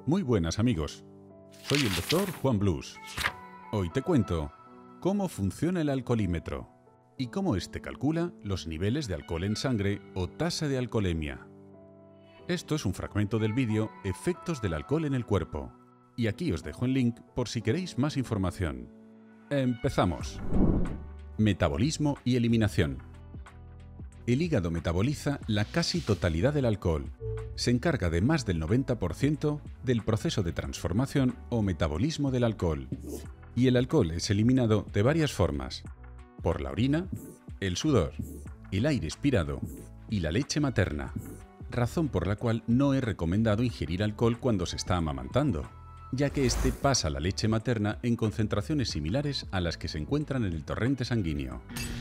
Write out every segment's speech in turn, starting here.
Muy buenas amigos, soy el Dr. Juan Blues. Hoy te cuento cómo funciona el alcoholímetro y cómo éste calcula los niveles de alcohol en sangre o tasa de alcoholemia. Esto es un fragmento del vídeo Efectos del alcohol en el cuerpo, y aquí os dejo el link por si queréis más información. Empezamos. Metabolismo y eliminación. El hígado metaboliza la casi totalidad del alcohol. Se encarga de más del 90% del proceso de transformación o metabolismo del alcohol. Y el alcohol es eliminado de varias formas: por la orina, el sudor, el aire expirado y la leche materna, razón por la cual no es recomendado ingerir alcohol cuando se está amamantando, ya que este pasa a la leche materna en concentraciones similares a las que se encuentran en el torrente sanguíneo.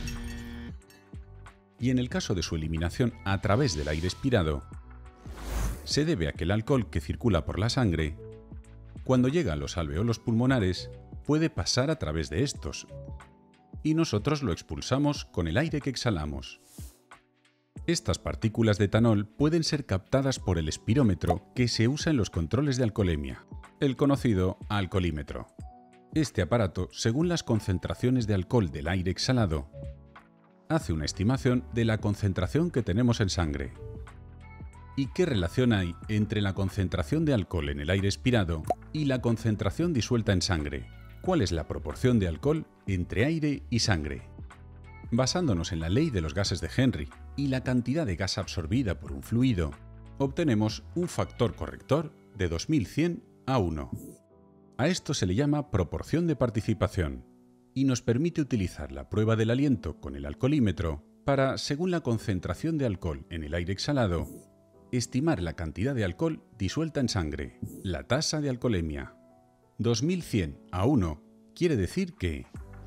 Y en el caso de su eliminación a través del aire expirado, se debe a que el alcohol que circula por la sangre, cuando llega a los alveolos pulmonares, puede pasar a través de estos, y nosotros lo expulsamos con el aire que exhalamos. Estas partículas de etanol pueden ser captadas por el espirómetro que se usa en los controles de alcoholemia, el conocido alcoholímetro. Este aparato, según las concentraciones de alcohol del aire exhalado, hace una estimación de la concentración que tenemos en sangre. ¿Y qué relación hay entre la concentración de alcohol en el aire expirado y la concentración disuelta en sangre? ¿Cuál es la proporción de alcohol entre aire y sangre? Basándonos en la ley de los gases de Henry y la cantidad de gas absorbida por un fluido, obtenemos un factor corrector de 2100 a 1. A esto se le llama proporción de participación y nos permite utilizar la prueba del aliento con el alcoholímetro para, según la concentración de alcohol en el aire exhalado, estimar la cantidad de alcohol disuelta en sangre, la tasa de alcoholemia. 2100 a 1 quiere decir que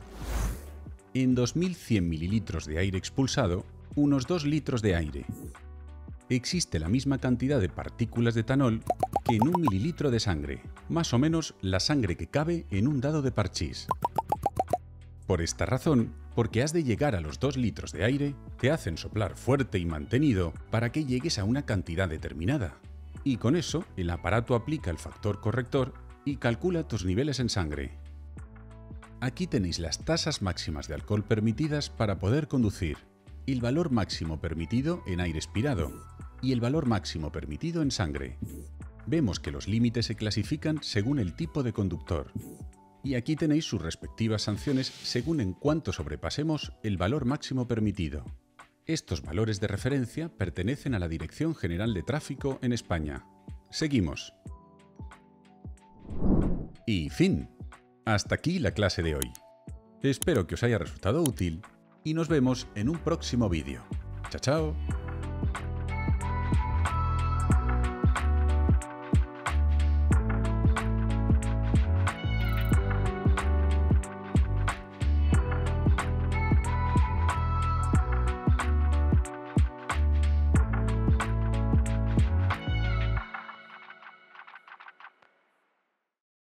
en 2100 mililitros de aire expulsado, unos 2 litros de aire, existe la misma cantidad de partículas de etanol que en 1 mililitro de sangre, más o menos la sangre que cabe en un dado de parchís. Por esta razón, porque has de llegar a los 2 litros de aire, te hacen soplar fuerte y mantenido para que llegues a una cantidad determinada. Y con eso, el aparato aplica el factor corrector y calcula tus niveles en sangre. Aquí tenéis las tasas máximas de alcohol permitidas para poder conducir, el valor máximo permitido en aire expirado y el valor máximo permitido en sangre. Vemos que los límites se clasifican según el tipo de conductor. Y aquí tenéis sus respectivas sanciones según en cuánto sobrepasemos el valor máximo permitido. Estos valores de referencia pertenecen a la Dirección General de Tráfico en España. Seguimos. Y fin. Hasta aquí la clase de hoy. Espero que os haya resultado útil y nos vemos en un próximo vídeo. ¡Chao, chao!